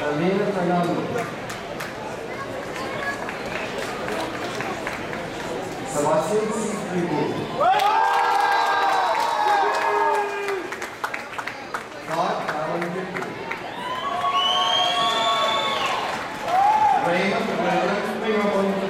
Alina Fernando. Sebastian Siegfried. Todd Allen Victor. Raymond William Fingerhorn.